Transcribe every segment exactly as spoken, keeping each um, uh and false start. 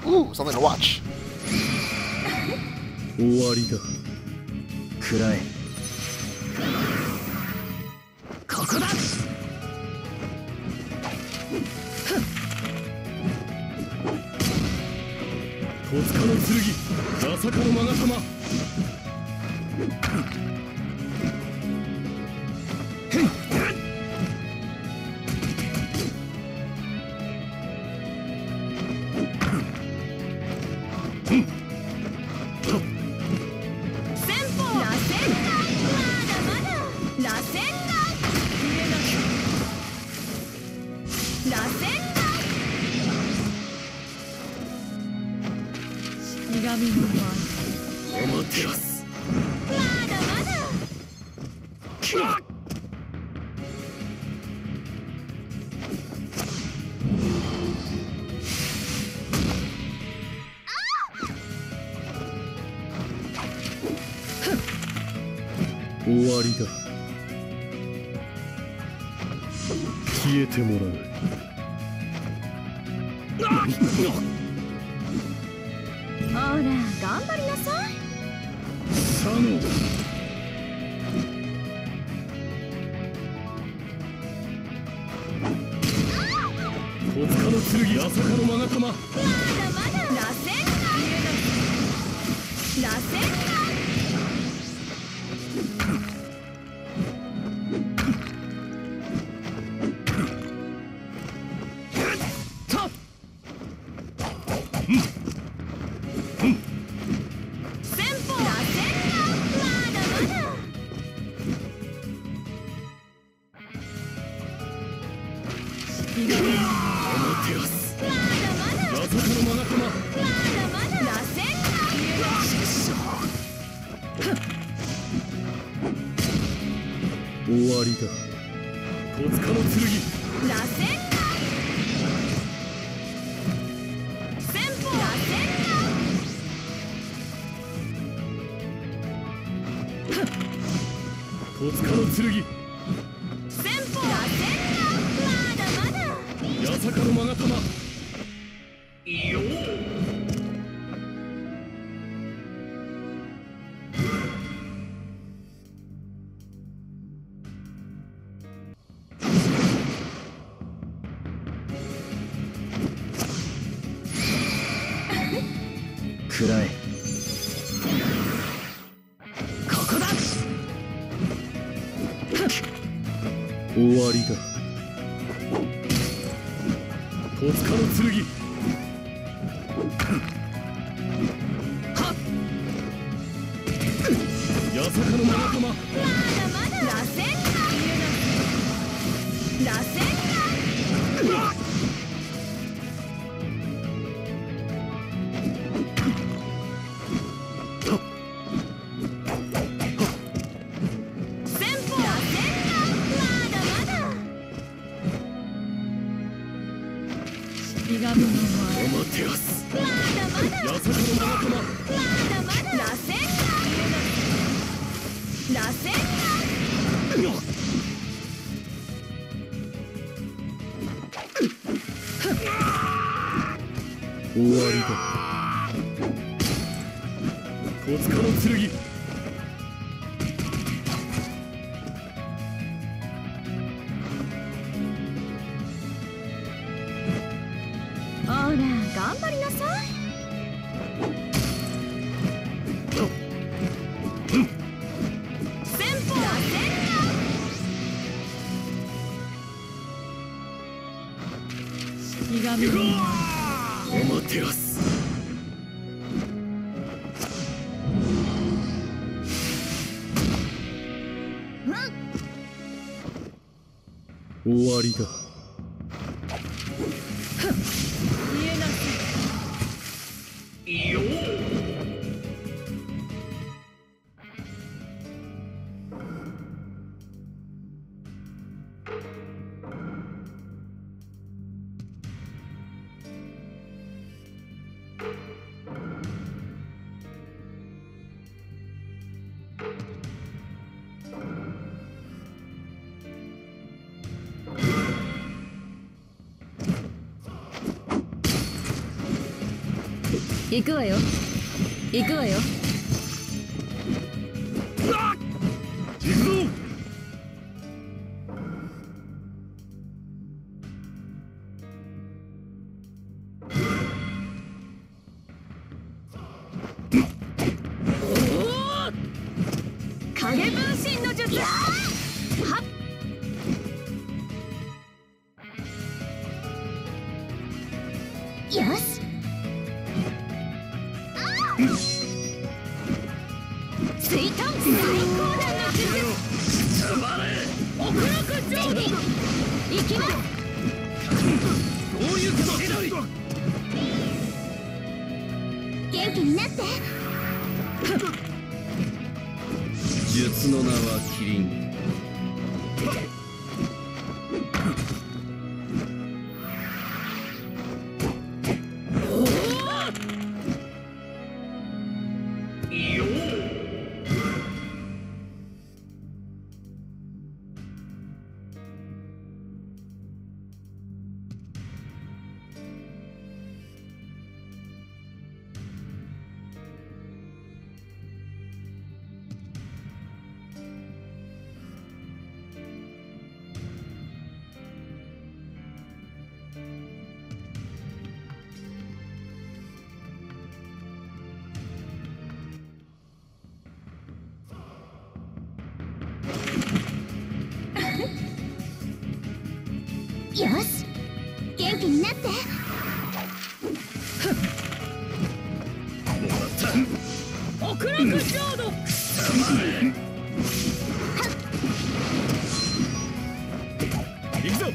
Ooh, something to watch. 終わりだ。食らえ。ここだ。戸塚の剣、まさかの勾玉。お待てよす。まだまだ。終わりだ。消えてもらう。 ほら、頑張りなさい。 サノ。戸塚の剣、まさかの勾玉。まだまだ。螺旋だ。螺旋だ。 終わりだ。戸塚の剣。 螺旋だ。旋風。螺旋だ。 戸塚の剣。 旋風。螺旋だ。まだまだ。 まさかの勾玉。よー。食らえ。ここだ。終わりだ。戸塚の剣。はっ。やさかの勾玉。まだまだ。螺旋だ。螺旋だ。 お待てよす。 まだまだ。 やさかの勾玉。 まだまだ。螺旋だ。螺旋だ。 終わりだ。戸塚の剣。 ほら、頑張りなさい。旋風。螺旋だ。式神の。 お待てよす。終わりだ。 見えなく。 よー。 行くわよ行くわよ。 行くぞ。 影分身の術。はっ。よし。水遁最高段の術。極楽浄土。行きます。 どういうことだ。 元気になって。 術の名はキリン。 よし、元気になって。極楽浄土。 行くぞ。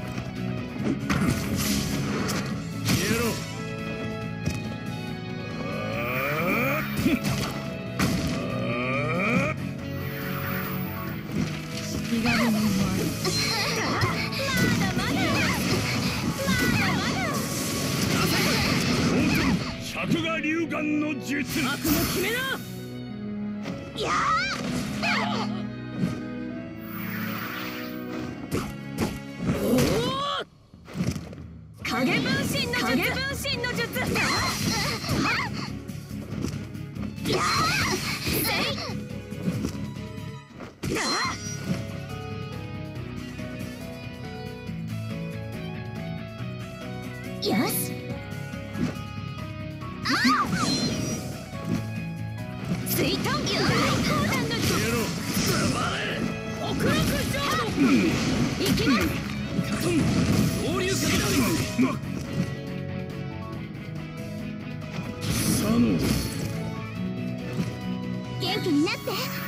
消えろ。 気軽にうまい。 尺が龍眼の術。 悪の決めな。やー。おお。影分身の術。影分身の術。やー。せい。よし。水遁最高段の術。極楽浄土。行きます。 合流かけだ。佐野。 元気になって。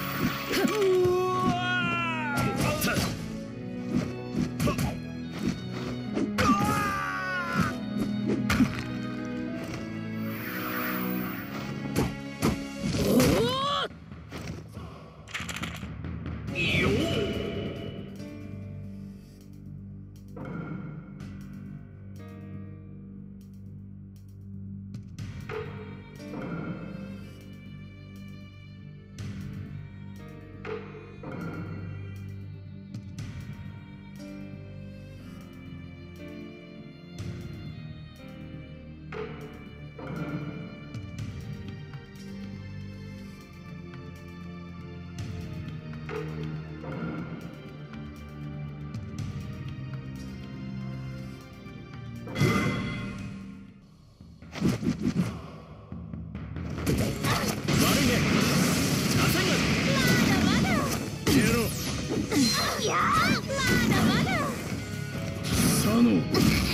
いやー、まだまだ。 佐野。 も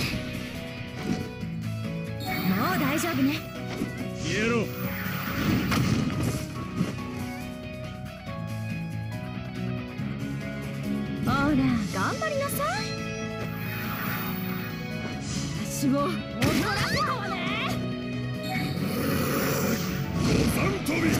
う大丈夫ね。 消えろ。 ほら、頑張りなさい。私を踊らせたわね。 五三飛び。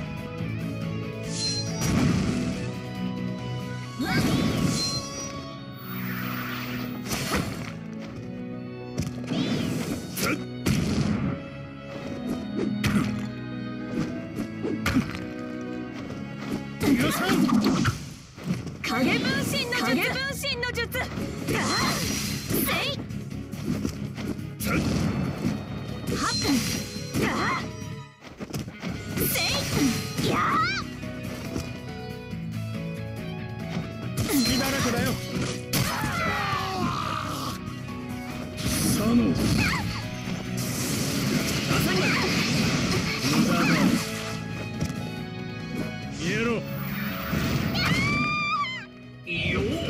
影分身の術。影分身の術。せい。はっ。 佐野無駄だ。消えろ。よっ。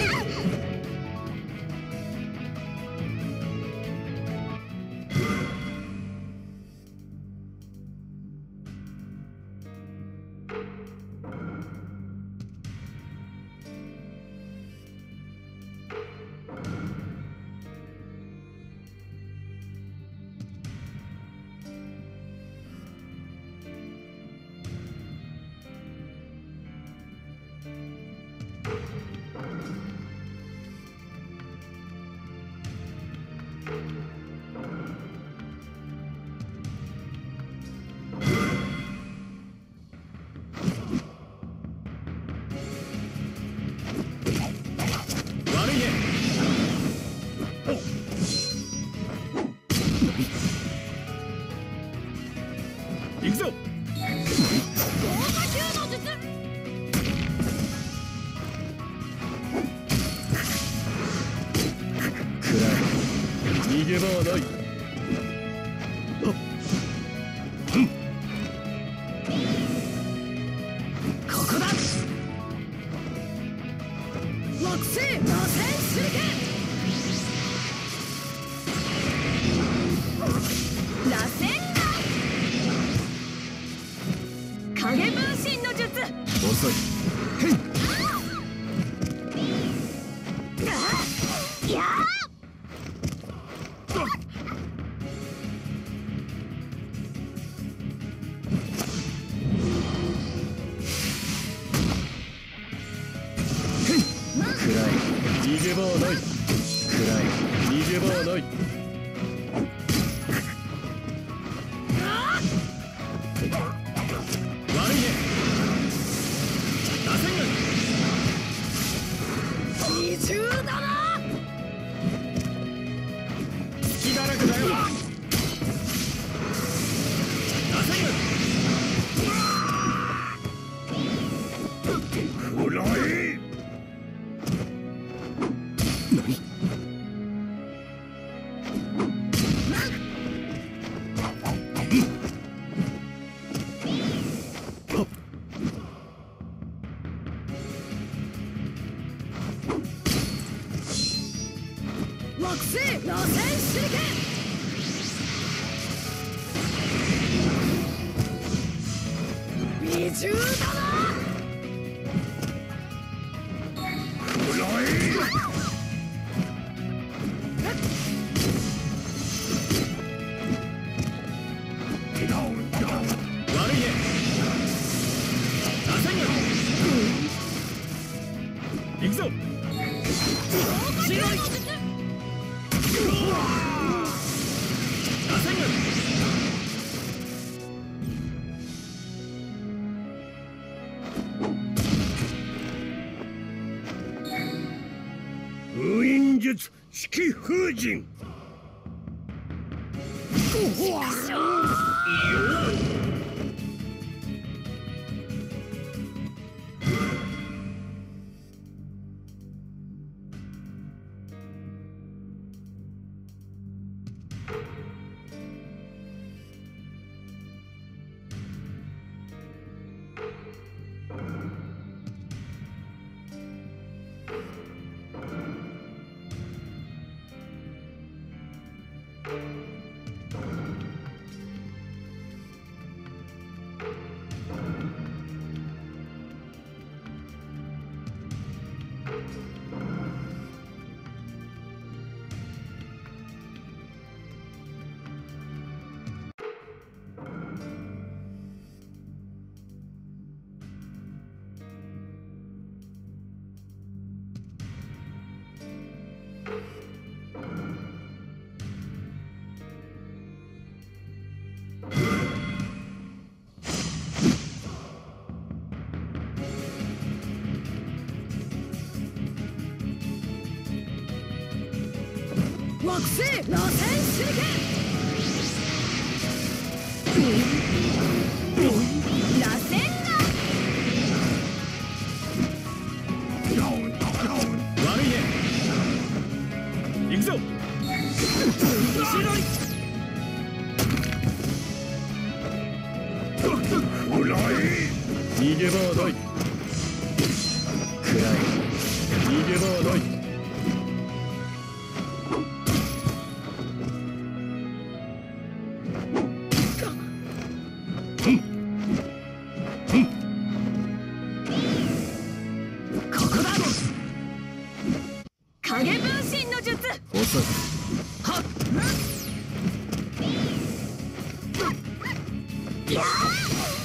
行くぞ。逃げ場はない。ここだ。惑星螺旋手裏剣。螺旋影分身の術。遅い。へい。やあ。逃げ場はない。暗い。逃げ場はない。悪いね。螺旋丸。二重だな。隙だらけだよ。螺旋丸。暗い。惑星螺旋手裏剣。二重だな。暗い。悪いね。螺旋丸。行くぞ。白い。螺旋丸。封印術式封陣。惑星螺旋手裏剣。螺旋が。悪いね。行くぞ。 逃げ場はない。暗い。逃げ場はない。 ここだ。影分身の術。 遅い。 はっ。いやー。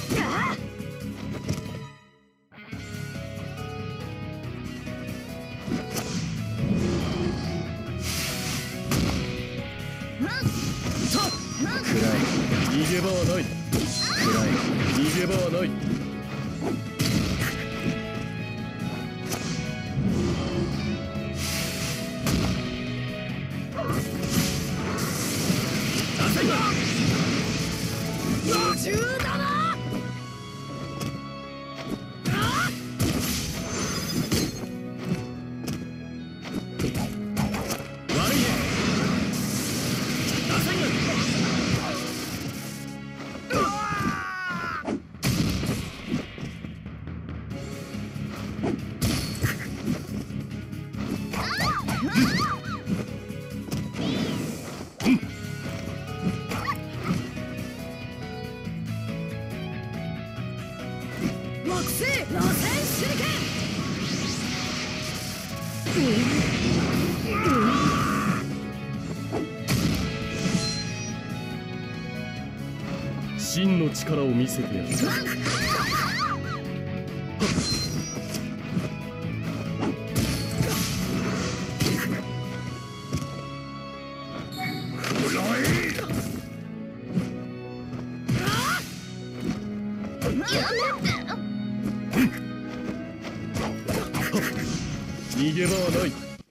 逃げ場はない。暗い。逃げ場はない。 余裕だな。 悪いね。 惑星螺旋手裏剣。 真の力を見せてやる。逃げ場はない。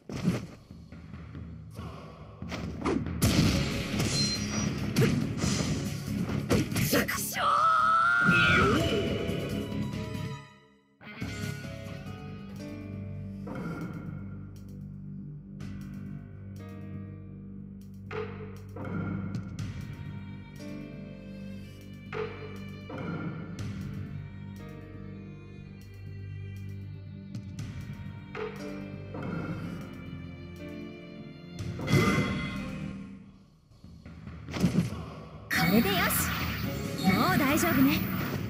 これでよし。もう大丈夫ね。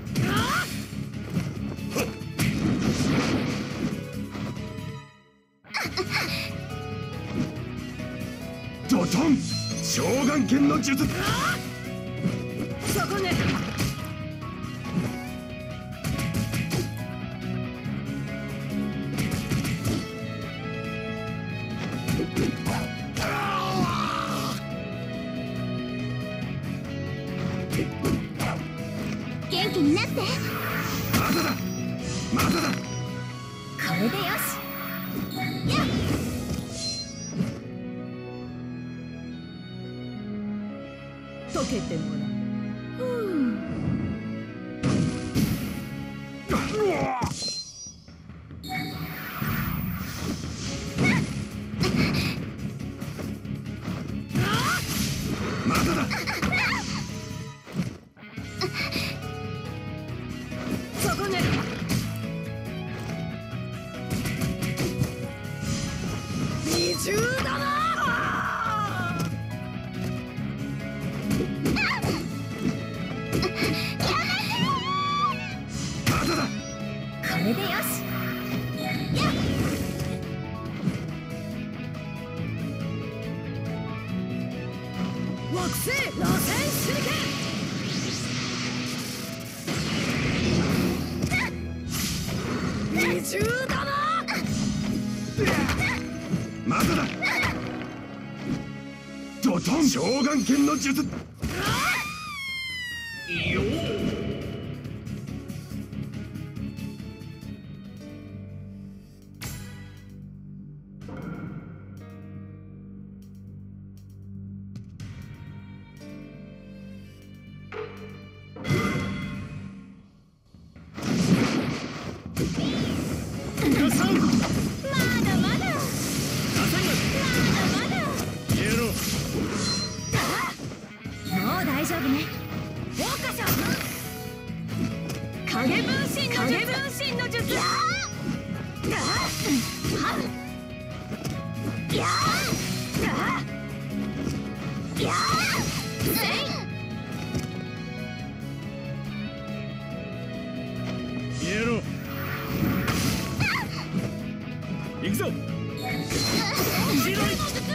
ドトン召喚剣の術。 そこね。元気になって。 まだだまだだ。 これでよし。やっ。溶けてもらう。 まだだ。 そこね。二重だな。これでよし。やっ。惑星螺旋手裏剣。二重だな。 まだだ。ドトン召喚剣の術。よまだまだ。 大丈夫ね。豪華さ影分身の術。影分身の術。やーやーやーやーせい消えろ。行くぞ。白い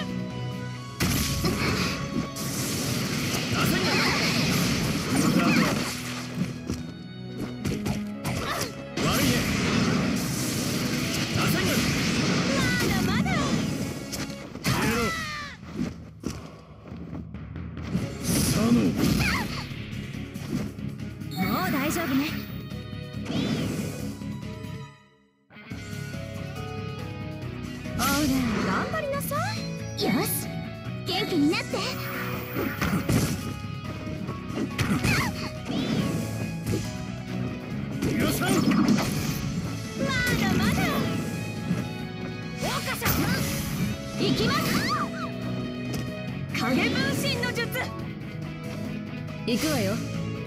もう大丈夫ね。ほら頑張りなさい。よし元気になって。 よっしゃ。 まだまだ。豪華さ行きます。影分身の術。行くわよ。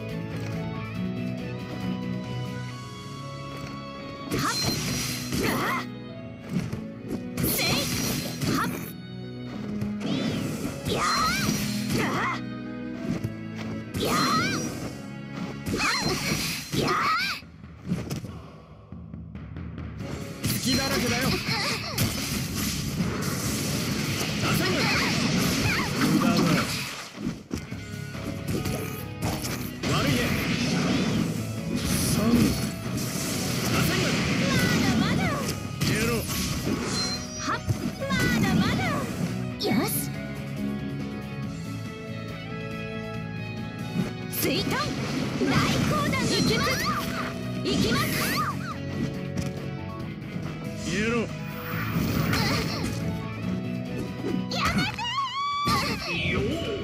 はっあせいはっやーあやーはっやー隙だらけだよ。出せん無駄だ。悪いね。さん出せんまだまだ。 消えろ。 はっまだまだ。よし水遁大講談の術。行きます。 消えろ。 やめて。 よー